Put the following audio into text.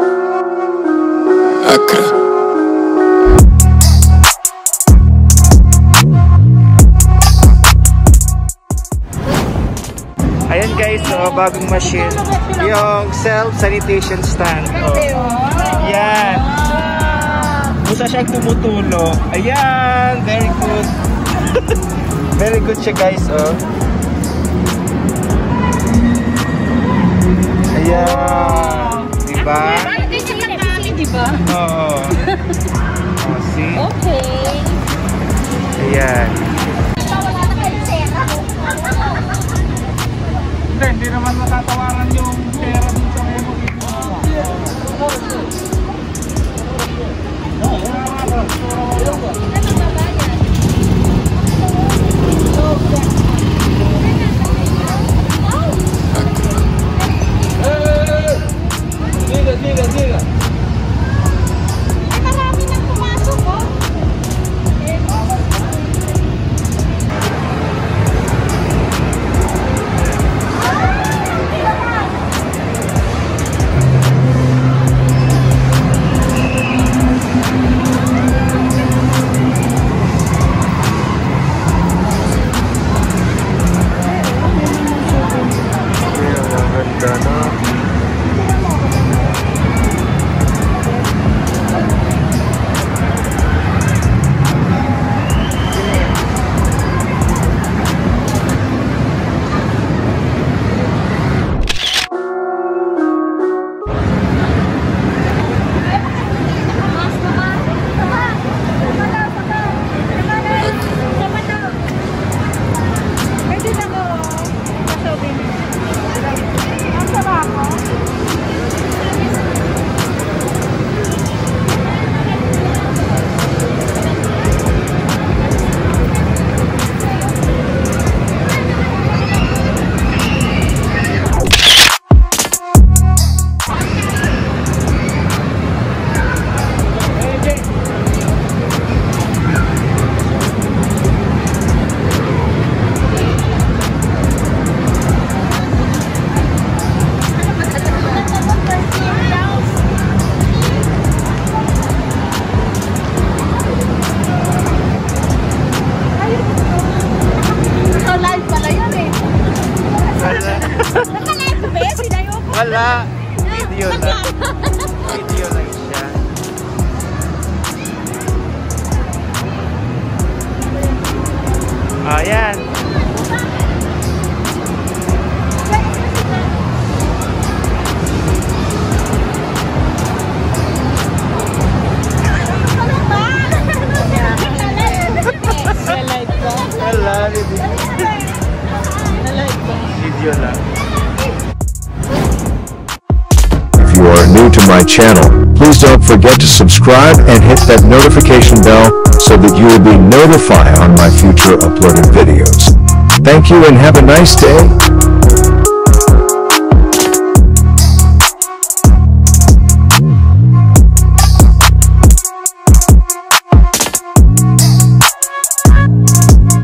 Ayan guys, so bagong machine. Yung self-sanitation stand. Oh. Yan. Busa siyang tumutulo. Ayan, very good. Very good siya guys, oh. Ayan. Diba? Ganyan lang kami, diba? Oo. Oh, see? Okay. Ayan. Hindi naman matatawaran yung pera dito ngayon mo. Diga. Marami nang pumasok, oh. Wala. Video lang. Video lang siya. Ayan. Video lang. If you are new to my channel, please don't forget to subscribe and hit that notification bell so that you will be notified on my future uploaded videos. Thank you and have a nice day.